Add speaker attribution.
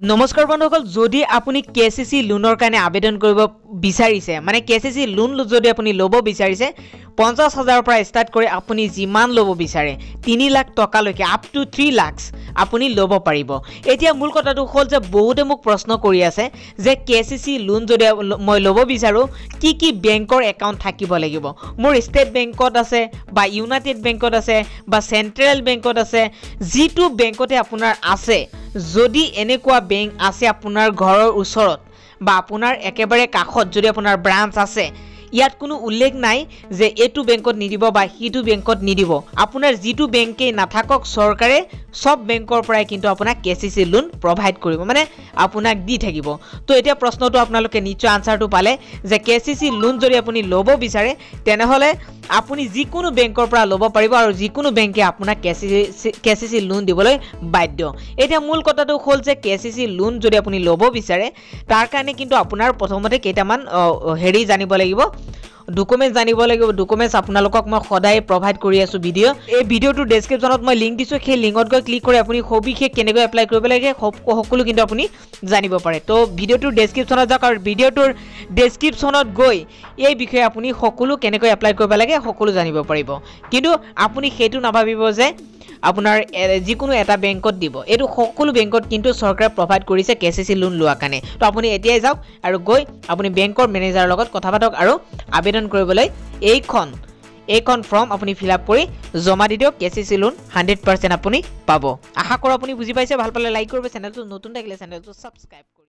Speaker 1: নমস্কাৰ বন্ধুসকল, যদি আপুনি কেচিচি লোনৰ কাৰণে আবেদন কৰিব বিচাৰিছে, মানে কেচিচি লোন যদি আপুনি ল'ব বিচাৰিছে 50,000 পৰা ষ্টাৰ্ট কৰি আপুনি যিমান ল'ব বিচাৰে 3 লাখ টকালৈকে আপ টু 3 লাখ আপুনি ল'ব পাৰিব। এতিয়া মূল কথাটো হ'ল যে বহুতে মোক প্ৰশ্ন কৰি আছে যে কেচিচি লোন যদি মই ল'ব বিচাৰো কি বেংকৰ একাউণ্ট থাকিব লাগিব। মোৰ ষ্টেট বেংকত আছে বা ইউনাইটেড বেংকত আছে বা চেন্ট্ৰেল বেংকত আছে, যিটো বেংকতে আপোনাৰ আছে, যদি এনেকুৱা বেংক আছে আপোনাৰ ঘৰৰ ওচৰত বা আপোনাৰ একেবাৰে কাষত যদি আপোনাৰ ব্ৰাঞ্চ আছে, ইয়াত কোনো উল্লেখ নাই যে এইটো বেংকত নিদিব বা সিটো বেংকত নিদিব। আপোনাৰ যিটো বেংকেই নাথাকক চৰকাৰে সব বেংকৰ পৰাই কিন্তু আপোনাক কেচিচি লোন প্ৰভাইড কৰিব, মানে আপোনাক দি থাকিব। তো এতিয়া প্ৰশ্নটো আপোনালোকে নিশ্চয় আনসাৰটো পালে যে কেচিচি লোন যদি আপুনি ল'ব বিচাৰে তেনেহ'লে আপুনি যিকোনো বেংকৰ পৰা ল'ব পাৰিব আৰু যিকোনো বেংকে আপোনাক কেচিচি লোন দিবলৈ বাধ্য। এতিয়া মূল কথাটো হ'ল যে কেচিচি লোন যদি আপুনি ল'ব বিচাৰে তাৰ কাৰণে কিন্তু আপোনাৰ প্ৰথমতে কেইটামান জানিব লাগিব, ডকুমেন্টস জানিব লাগিব। ডকুমেন্টস আপোনালোকক মই সদায় প্ৰভাইড কৰি আছো ভিডিঅ'। এই ভিডিঅ'টোৰ ডেছক্ৰিপশ্যনত মই লিংক দিছোঁ, সেই লিংকত গৈ ক্লিক কৰি আপুনি সবিশেষ কেনেকৈ এপ্লাই কৰিব লাগে সকলো কিন্তু আপুনি জানিব পাৰে। তো ভিডিঅ'টোৰ ডেছক্ৰিপশ্যনত যাওক আৰু ভিডিঅ'টোৰ ডেছক্ৰিপশ্যনত গৈ এই বিষয়ে আপুনি সকলো কেনেকৈ এপ্লাই কৰিব লাগে সকলো জানিব পাৰিব। কিন্তু আপুনি সেইটো নাভাবিব যে আপোনাৰ যিকোনো এটা বেংকত দিব, এইটো সকলো বেংকত কিন্তু চৰকাৰে প্ৰভাইড কৰিছে কেচিচি লোন লোৱাৰ কাৰণে। তো আপুনি এতিয়াই যাওক আৰু গৈ আপুনি বেংকৰ মেনেজাৰৰ লগত কথা পাতক আৰু আবেদন কৰিবলৈ এইখন ফৰ্ম আপুনি ফিল আপ কৰি জমা দি দিয়ক। কেচিচি লোন 100% আপুনি পাব। আশা কৰোঁ আপুনি বুজি পাইছে। ভাল পালে লাইক কৰিব, চেনেলটো নতুন থাকিলে চেনেলটো ছাবস্ক্ৰাইব কৰিব।